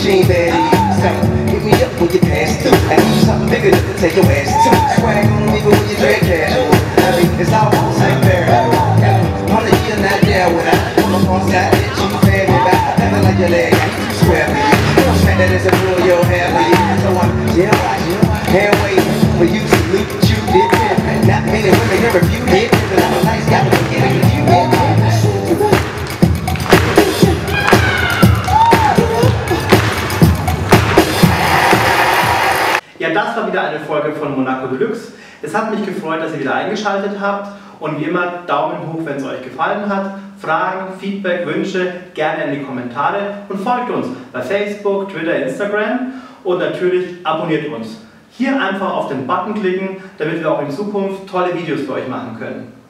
She ain't bad at you, so hit me up when you pass through. I need something bigger to take your ass to. Swag on even when you drag casual. I mean, it's all on the same pair. On the year not there when I come up on side that you pay me back. Never like your leg, I swear for you. Smack that as a rule you'll have for you. So I'm can't wait for you to look what you did. Not many women here refute it. Cause I'm a nice guy, but get it if you did. Ja, das war wieder eine Folge von Monaco Deluxe. Es hat mich gefreut, dass ihr wieder eingeschaltet habt und wie immer Daumen hoch, wenn es euch gefallen hat. Fragen, Feedback, Wünsche gerne in die Kommentare und folgt uns bei Facebook, Twitter, Instagram und natürlich abonniert uns. Hier einfach auf den Button klicken, damit wir auch in Zukunft tolle Videos für euch machen können.